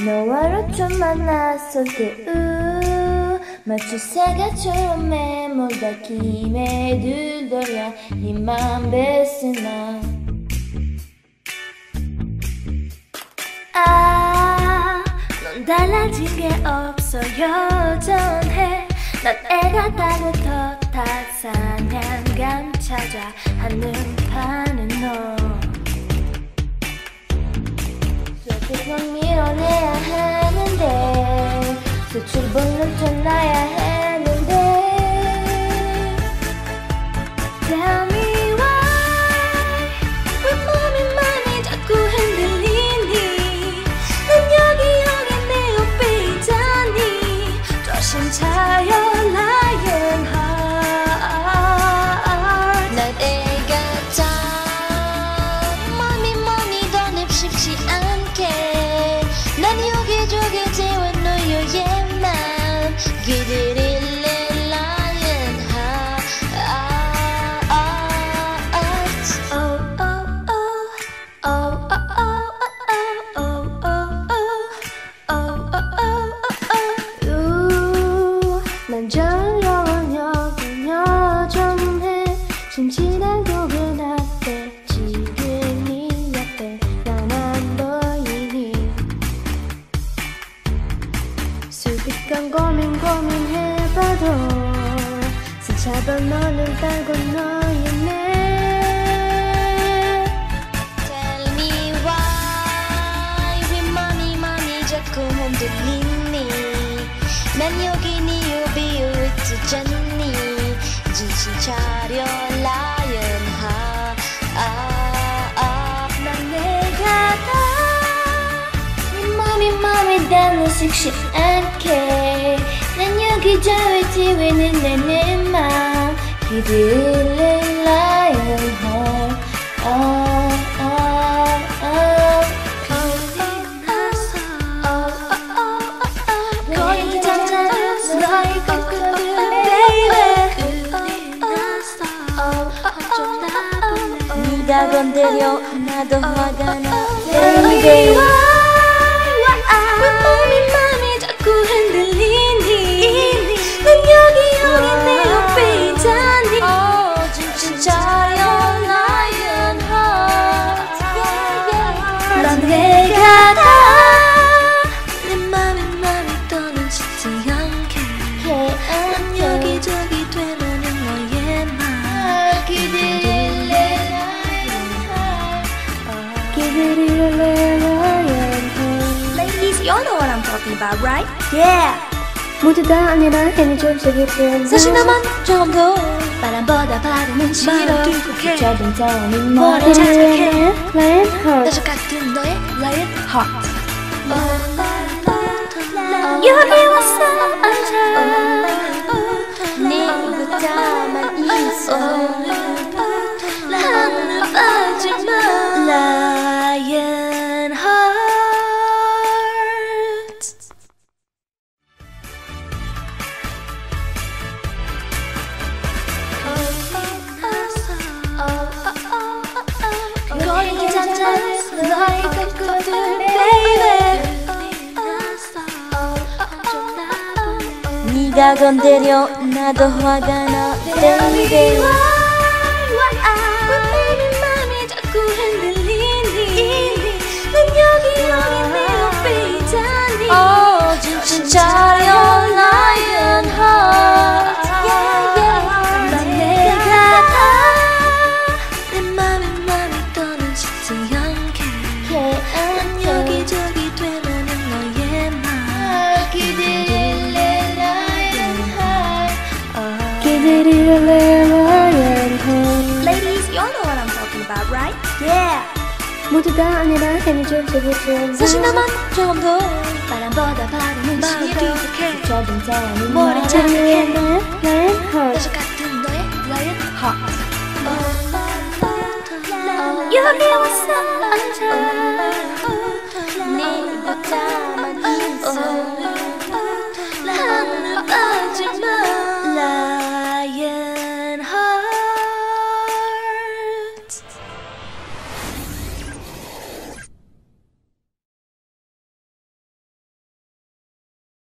너와 처음 만났을 때 마치 사과처럼 맴돌다 김에 들더냐 네맘 뱉으나 넌 달라진 게 없어 여전해 난 애가 따뜻한 사냥감 찾아 한눈파는 너 계속 밀어내야 하는데 수출본을 펴놔야 했는데 Tell me why 왜 몸이 많이 자꾸 흔들리니 난 여기 내 옆에 있자니 조심 차요 Lion Heart 난 애가 다 몸이 더 냅쉽지 않게 난 여기저기 재워 너의 맘 기다릴래 Lion Heart 난 저런 여전해 심심한 고개 앞에 지금 네 옆에 난 안 보이니 수백번 고민해봐도 스쳐본 너는 달고 너의 내 Tell me why 왜 맘이 자꾸 흔들리니 난 여기 네 옆에 있잖니 정신 차려 Lion Heart 난 내가 네 맘이 닿는 식지 않게 난 여기저기 뒤에는 내 맘 기다릴래 Lion Heart 거기 잠자리에서 너의 꿈꾸는 baby 네가 건드려 나도 화가 나 baby 왜 맘이 자꾸 흔들리니 난 여기 내 옆에 있자니 정신 차려 Lion Heart 넌 내가 다 내 맘이 떠나지 않게 난 여기저기 되려는 너의 맘 기다릴래 Lion Heart Ladies, you all know what I'm talking about, right? Yeah 모두 다 아니라 힘이 좀씩 있는 사실 나만 좀 더 바람보다 바람은 싫어 좁은 자원이 머리 착착해 Lion Heart 나저 같은 너의 Lion Heart 여기 와서 앉아 네부터만 있어 하늘 빠지마 Lion Heart 거기 잠자리에서 너의 꿈꾸는 baby 네가 건드려 나도 화가 나 baby 왜 맘이 자꾸 흔들리니 난 여기 내 옆에 있자니 정신 차려 Lion Heart 난 내가 내 맘이 떠나지 않게 난 여기저기 되려는 너의 맘 기다릴래 Lion Heart Ladies, you all know what I'm talking about, right? Yeah 모두 다 아니라 힘이 좀씩 있는 사실 나만 좀 더 바람보다 바람은 싫어 좁은 자원이 머리 착각해 Lion Heart 나저 같은 너의 Lion Heart 여기 와서 앉아 네부터만 있어